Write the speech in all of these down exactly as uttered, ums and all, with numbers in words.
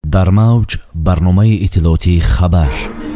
در موج برنامه اطلاعاتی خبر.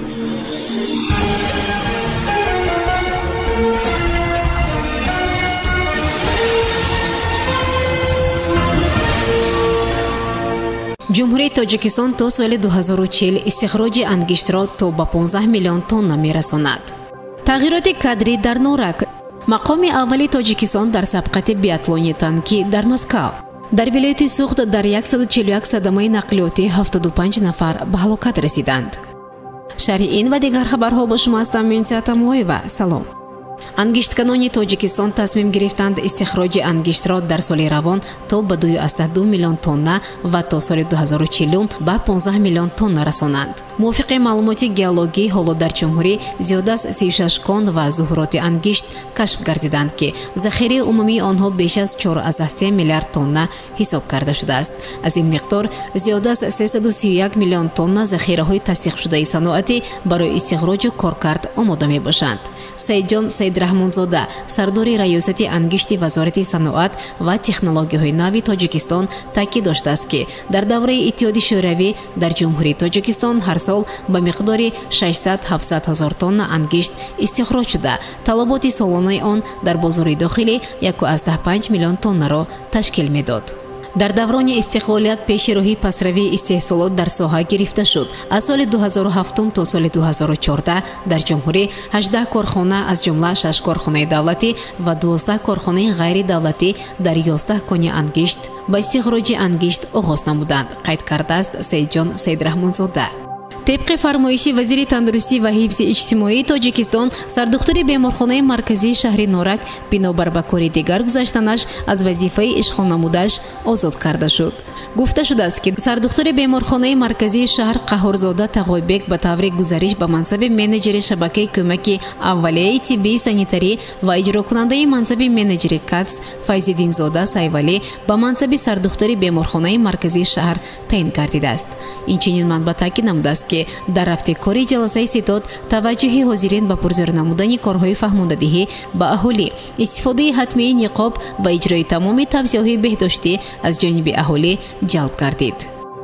جمهوری تاجیکستان تا سال دو هزار و چهل استخراج انگشت را تا به پانزده میلیون تن میرساند. تغییرات کادری در نورک. مقام اولی تاجیکستان در سبقت بیاتلون تانکی در مسکو. در ولایت سوخت در صد و چهل و یک صدمه نقلیاتی هفتاد و پنج نفر به هلاکت رسیدند. شرح این و دیگر خبرها با شما هستم. منسیات املویeva. سلام. انگشتکنان تاجیکستان تصمیم گرفتند استخراج انگشت را در سال روان تا به دو و دو میلیون تن و تا سال دو هزار و چهل به پانزده میلیون تن رسانند. موافق معلومات گئولوژی حالا در جمهوری زیاده از سی و شش کان و ظهورات انگشت کشف گردیدند که ذخیره عمومی آنها بیش از چهار و سه میلیارد تن حساب کرده شده است. از این مقدار زیاده از سیصد و سی و یک میلیون تن ذخیره های تصدیق شده صنعتی برای استخراج کارکرد آماده می باشند. سید جان سید رحمانزاده سردار ریاست انگشت وزارت صنعت و تکنولوژی های نوی تاجیکستان تاکید داشته است که در دوره اتحاد شوروی در جمهوری تاجیکستان هر سال به مقدار ششصد تا هفتصد هزار تن انگشت استخراج شده. طلبات سالانه آن در بازار داخلی یک و پنج میلیون تن را تشکیل میداد. در دوران استقلالیت پیشروی پسروی استحصالات در ساحه گرفته شد. از سال دو هزار و هفت تا سال دو هزار و چهارده در جمهوری هجده کارخانه از جمله شش کارخانه دولتی و دوازده کارخانه غیر دولتی در یازده کان انگشت با استخراج انگشت آغاز نمودند. قید کرده است سید جان سید رحمانزاده. طبق فرمایش وزیر تندرستی و حفظ اجتماعی تاجیکستان سردختر بیمارخانه مرکزی شهر نورک بنابر به کار دیگر گذاشتنش از وظیفه اشغال نمودش آزاد کرده شد. گفته شده است که سردختر بیمارخانه مرکزی شهر قهارزاده تقایبک به طور گزارش به منصب منیجر شبکه کمک اولیه طبی سانیتری و اجرا کننده منصب منیجر کاتس فیض‌الدین زاده سایوالی به منصب سردختر بیمارخانه مرکزی شهر تعیین گردیده است. اینچنین منبع تاکید نموده است که در رفت کاری جلسه ستاد توجه حاضرین به پرزور نمودن کارهای فهماندهی به اهالی، استفاده حتمی نقاب و اجرای تمام توصیه‌های بهداشتی از جانب اهالی جلب گردید.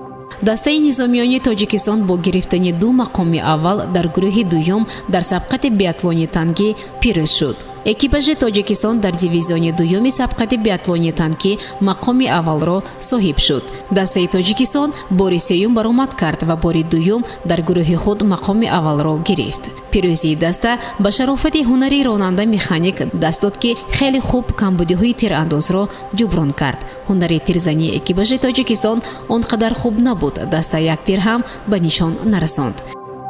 دسته نظامیان تاجیکستان با گرفتن دو مقام اول در گروه دوم در سبقت بیاتلون تانکی پیروز شد. اکیپاژ تاجیکستان در دیویزیون دوم سبقت بیاتلون تانکی مقام اول را صاحب شد. دسته تاجیکستان بار سوم برآمد کرد و بار دوم در گروه خود مقام اول را گرفت. پیروزی دسته به شرافت هنری راننده مکانیک دست داد که خیلی خوب کمبودی‌های تیرانداز را جبران کرد. هنری تیرزنی اکیپاژ تاجیکستان آنقدر خوب نبود. دسته یک تیر هم به نشان نرساند.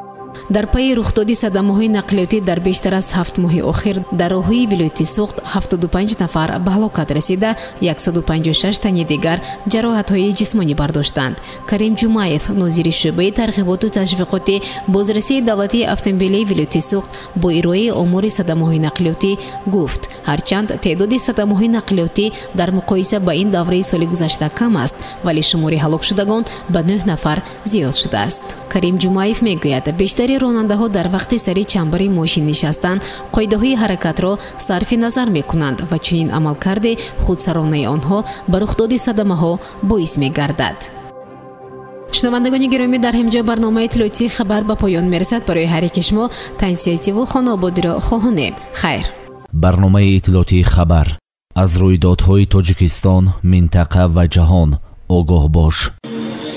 در پی رخداد صدمه‌های نقلیاتی در بیشتر از هفت ماه اخیر در راههای ولایت سوخت هفتاد و پنج نفر به هلاکت رسیده، صد و پنجاه و شش تن دیگر جراحت‌های جسمانی برداشتند. کریم جمعیف ناظر شعبه ترغیبات و تشویقات بازرسی دولتی اتومبیلی ولایت سوخت با ارائه آمار صدمه‌های نقلیاتی گفت هرچند تعداد صدمه‌های نقلیاتی در مقایسه با این دوره سال گذشته کم است ولی شمار هلاک شدگان به نه نفر زیاد شده است. کریم جمعیف میگوید بیشتر راننده ها در وقت سری چنبر ماشین نشستن قاعده های حرکت را صرف نظر می کنند و چنین عمل کرده خودسرانه آنها بر رخداد صدمه ها باعث می گردد. شنوندگان گرامی در همینجا برنامه اطلاعاتی خبر به پایان می رسد. برای هر یک شما تنسیتی و خانوادی را خواهانیم. خیر. برنامه اطلاعاتی خبر از رویدادهای تاجیکستان، منطقه و جهان آگاه باش.